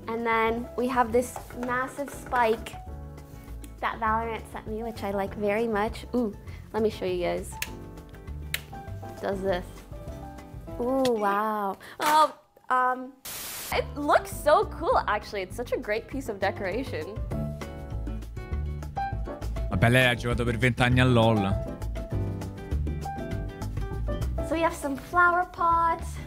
And then we have this massive spike that Valorant sent me, which I like very much. Ooh, let me show you guys. It does this. Ooh, wow. Oh, it looks so cool, actually. It's such a great piece of decoration. Vabbè, lei ha giocato per 20 anni a LOL. So we have some flower pots.